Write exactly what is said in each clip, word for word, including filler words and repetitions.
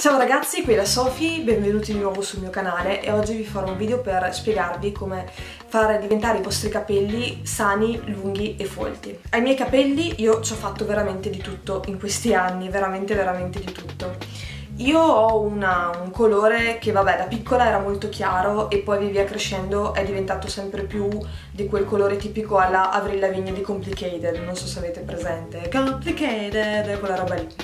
Ciao ragazzi, qui è la Sophie, benvenuti di nuovo sul mio canale e oggi vi farò un video per spiegarvi come far diventare i vostri capelli sani, lunghi e folti. Ai miei capelli io ci ho fatto veramente di tutto in questi anni, veramente veramente di tutto. Io ho una, un colore che vabbè da piccola era molto chiaro e poi via via crescendo è diventato sempre più di quel colore tipico alla Avril Lavigne di Complicated, non so se avete presente, Complicated, quella roba lì.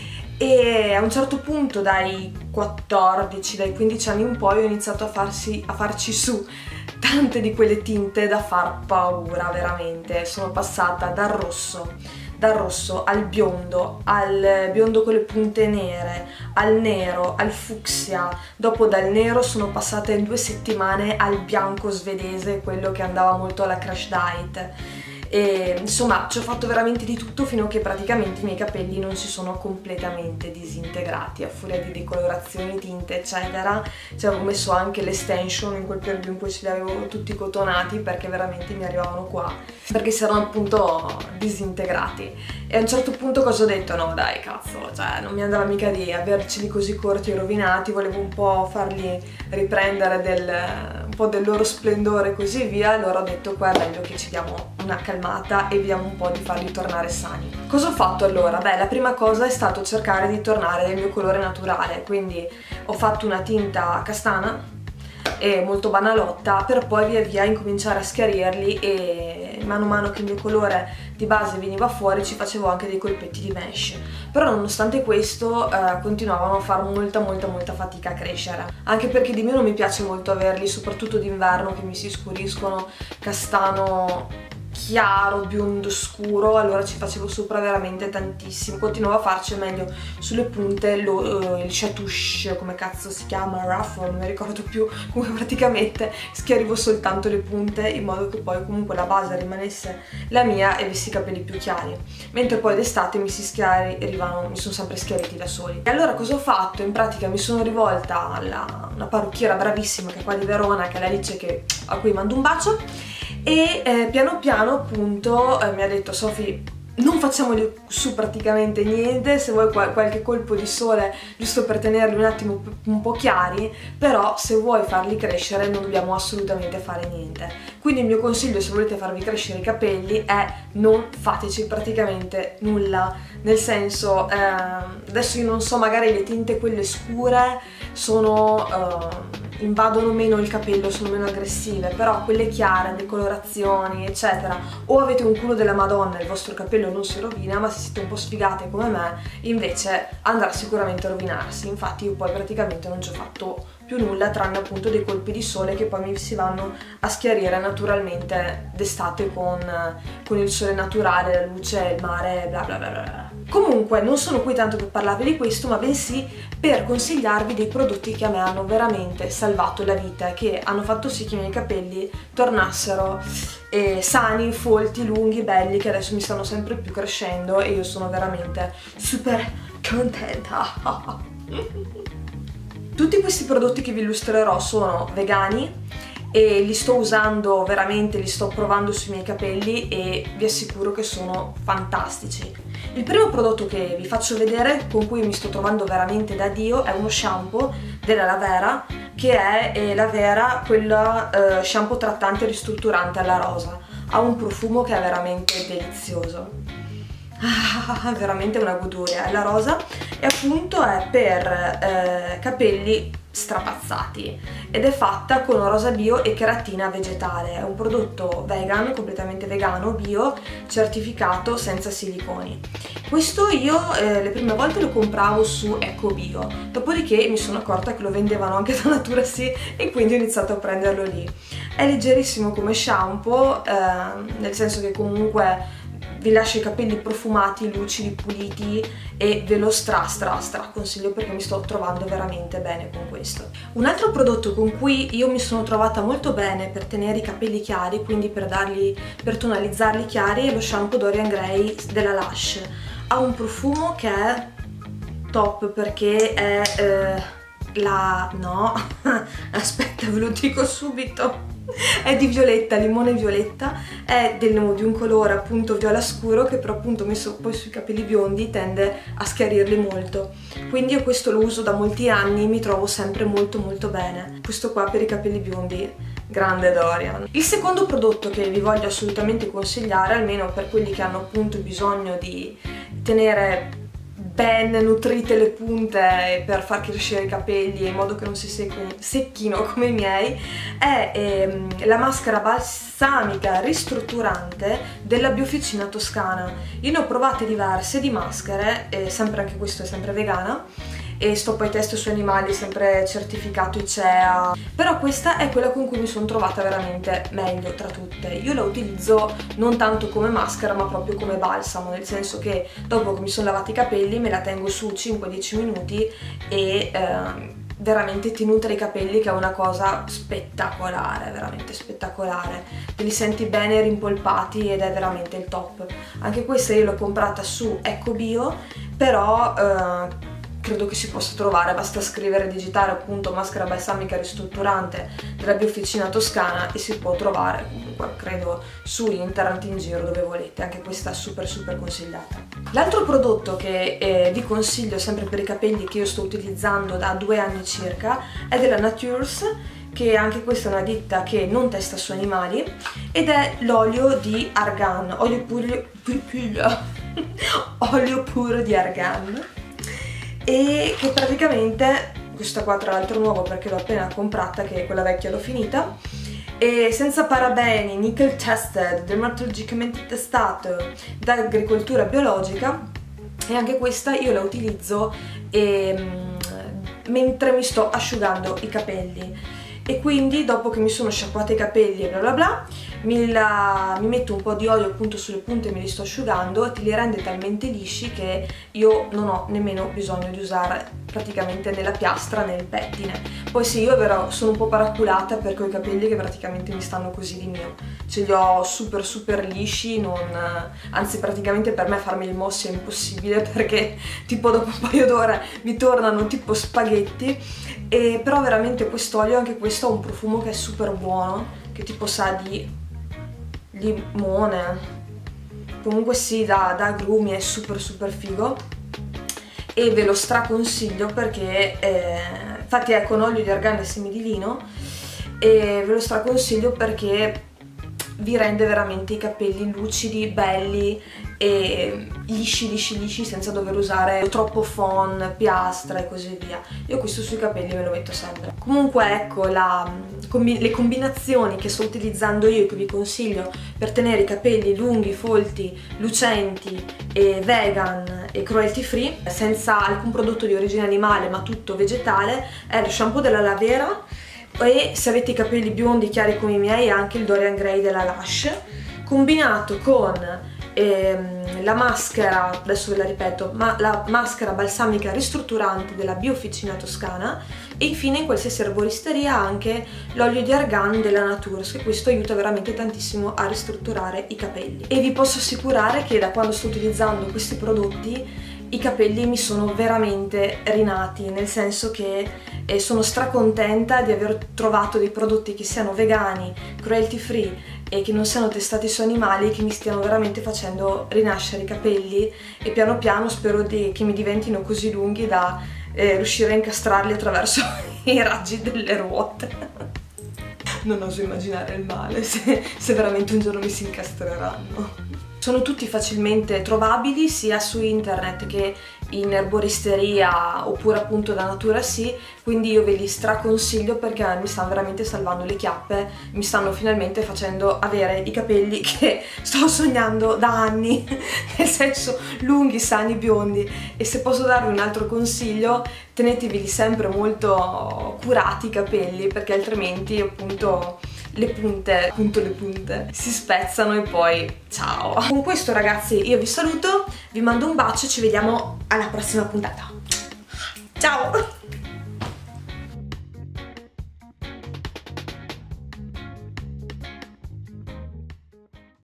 E a un certo punto dai quattordici, dai quindici anni in poi ho iniziato a, farsi, a farci su tante di quelle tinte da far paura veramente. Sono passata dal rosso, dal rosso al biondo, al biondo con le punte nere, al nero, al fucsia. Dopo dal nero sono passata in due settimane al bianco svedese, quello che andava molto alla Crash Diet. E insomma ci ho fatto veramente di tutto fino a che praticamente i miei capelli non si sono completamente disintegrati a furia di decolorazioni, tinte eccetera. Ci avevo messo anche l'estension in quel periodo in cui ce li avevo tutti cotonati perché veramente mi arrivavano qua, perché si erano appunto disintegrati. E a un certo punto cosa ho detto? No dai cazzo, cioè non mi andava mica di averceli così corti e rovinati, volevo un po' farli riprendere del, un po' del loro splendore e così via. Allora ho detto qua è meglio che ci diamo una calmata e vediamo un po' di farli tornare sani. Cosa ho fatto allora? Beh, la prima cosa è stato cercare di tornare nel mio colore naturale, quindi ho fatto una tinta castana e molto banalotta per poi via via incominciare a schiarirli e mano a mano che il mio colore di base veniva fuori ci facevo anche dei colpetti di mesh. Però nonostante questo eh, continuavano a fare molta molta molta fatica a crescere, anche perché di me non mi piace molto averli, soprattutto d'inverno che mi si scuriscono castano chiaro, biondo scuro, allora ci facevo sopra veramente tantissimo. Continuavo a farci meglio sulle punte lo, uh, il chatouche, come cazzo si chiama, ruffle, non mi ricordo più, comunque praticamente schiarivo soltanto le punte in modo che poi comunque la base rimanesse la mia e avessi i capelli più chiari, mentre poi d'estate mi si schiarivano, mi sono sempre schiariti da soli. E allora cosa ho fatto? In pratica mi sono rivolta alla una parrucchiera bravissima che è qua di Verona, che è l'Alice, che, a cui mando un bacio. E eh, piano piano appunto eh, mi ha detto Sophie, non facciamoli su praticamente niente, se vuoi qual qualche colpo di sole giusto per tenerli un attimo un po' chiari, però se vuoi farli crescere non dobbiamo assolutamente fare niente. Quindi il mio consiglio se volete farvi crescere i capelli è non fateci praticamente nulla, nel senso eh, adesso io non so, magari le tinte quelle scure sono eh, invadono meno il capello, sono meno aggressive, però quelle chiare, decolorazioni eccetera, o avete un culo della Madonna e il vostro capello non si rovina, ma se siete un po' sfigate come me invece andrà sicuramente a rovinarsi. Infatti io poi praticamente non ci ho fatto più nulla tranne appunto dei colpi di sole che poi mi si vanno a schiarire naturalmente d'estate con, con il sole naturale, la luce, il mare, bla bla bla bla. Comunque non sono qui tanto per parlarvi di questo, ma bensì per consigliarvi dei prodotti che a me hanno veramente salvato la vita e che hanno fatto sì che i miei capelli tornassero eh, sani, folti, lunghi, belli, che adesso mi stanno sempre più crescendo e io sono veramente super contenta. Tutti questi prodotti che vi illustrerò sono vegani e li sto usando veramente, li sto provando sui miei capelli e vi assicuro che sono fantastici. Il primo prodotto che vi faccio vedere, con cui mi sto trovando veramente da Dio, è uno shampoo della La Vera, che è eh, La Vera, quella eh, shampoo trattante e ristrutturante alla rosa. Ha un profumo che è veramente delizioso. Ah, veramente una goduria, è la rosa e appunto è per eh, capelli strapazzati ed è fatta con rosa bio e cheratina vegetale. È un prodotto vegan, completamente vegano, bio, certificato, senza siliconi. Questo io eh, le prime volte lo compravo su Ecobio, dopodiché mi sono accorta che lo vendevano anche da Natura Sì e quindi ho iniziato a prenderlo lì. È leggerissimo come shampoo, eh, nel senso che comunque vi lascia i capelli profumati, lucidi, puliti e ve lo stra stra stra consiglio perché mi sto trovando veramente bene con questo. Un altro prodotto con cui io mi sono trovata molto bene per tenere i capelli chiari, quindi per darli, per tonalizzarli chiari, è lo shampoo Dorian Gray della Lush. Ha un profumo che è top perché è eh, la... no, aspetta ve lo dico subito. è di violetta, limone violetta, è del, di un colore appunto viola scuro che però appunto messo poi sui capelli biondi tende a schiarirli molto, quindi io questo lo uso da molti anni, mi trovo sempre molto molto bene. Questo qua per i capelli biondi, grande Dorian. Il secondo prodotto che vi voglio assolutamente consigliare, almeno per quelli che hanno appunto bisogno di tenere ben nutrite le punte per far crescere i capelli in modo che non si secchino come i miei, è ehm, la maschera balsamica ristrutturante della Biofficina Toscana. Io ne ho provate diverse di maschere, e sempre anche questo è sempre vegana, e sto poi test su animali, sempre certificato I C E A, però questa è quella con cui mi sono trovata veramente meglio tra tutte. Io la utilizzo non tanto come maschera ma proprio come balsamo, nel senso che dopo che mi sono lavati i capelli me la tengo su cinque dieci minuti e ehm, veramente ti nutre i capelli, che è una cosa spettacolare, veramente spettacolare, te li senti bene rimpolpati ed è veramente il top. Anche questa io l'ho comprata su Ecobio, però eh, credo che si possa trovare, basta scrivere e digitare appunto maschera balsamica ristrutturante della Biofficina Toscana e si può trovare comunque credo su internet, in giro, dove volete. Anche questa è super super consigliata. L'altro prodotto che eh, vi consiglio sempre per i capelli, che io sto utilizzando da due anni circa, è della Natures, che anche questa è una ditta che non testa su animali, ed è l'olio di argan, olio puro, olio puro di argan, e che praticamente, questa qua tra l'altro nuovo perché l'ho appena comprata, che quella vecchia l'ho finita, e senza parabeni, nickel tested, dermatologicamente testato, da agricoltura biologica, e anche questa io la utilizzo ehm, mentre mi sto asciugando i capelli, e quindi dopo che mi sono sciacquati i capelli e bla bla bla mi, la, mi metto un po' di olio appunto sulle punte e me li sto asciugando, e te li rende talmente lisci che io non ho nemmeno bisogno di usare praticamente né la piastra né il pettine. Poi sì, io però sono un po' paraculata perché ho i capelli che praticamente mi stanno così di mio, ce li ho super super lisci, non, anzi praticamente per me farmi il mosso è impossibile perché tipo dopo un paio d'ore mi tornano tipo spaghetti. E però veramente quest'olio, anche questo ha un profumo che è super buono, che tipo sa di limone, comunque sì, da, da agrumi, è super super figo e ve lo straconsiglio perché eh, infatti è con olio di argan e semi di lino, e ve lo straconsiglio perché vi rende veramente i capelli lucidi, belli e lisci lisci lisci senza dover usare troppo phon, piastra e così via. Io questo sui capelli me lo metto sempre. Comunque ecco la, combi le combinazioni che sto utilizzando io e che vi consiglio per tenere i capelli lunghi, folti, lucenti e vegan e cruelty free, senza alcun prodotto di origine animale ma tutto vegetale, è lo shampoo della Lavera, e se avete i capelli biondi chiari come i miei anche il Dorian Gray della Lush, combinato con ehm, la maschera, adesso ve la ripeto, ma la maschera balsamica ristrutturante della Biofficina Toscana, e infine in qualsiasi erboristeria anche l'olio di argan della Natures, che questo aiuta veramente tantissimo a ristrutturare i capelli. E vi posso assicurare che da quando sto utilizzando questi prodotti i capelli mi sono veramente rinati, nel senso che eh, sono stracontenta di aver trovato dei prodotti che siano vegani, cruelty free e che non siano testati su animali, che mi stiano veramente facendo rinascere i capelli, e piano piano spero di, che mi diventino così lunghi da eh, riuscire a incastrarli attraverso i raggi delle ruote. Non oso immaginare il male se, se veramente un giorno mi si incastreranno. Sono tutti facilmente trovabili sia su internet che in erboristeria oppure appunto da Natura Sì, quindi io ve li straconsiglio perché mi stanno veramente salvando le chiappe, mi stanno finalmente facendo avere i capelli che sto sognando da anni, nel senso lunghi, sani, biondi. E se posso darvi un altro consiglio, tenetevi sempre molto curati i capelli, perché altrimenti appunto le punte, appunto le punte, si spezzano e poi ciao. Con questo ragazzi io vi saluto, vi mando un bacio e ci vediamo alla prossima puntata. Ciao!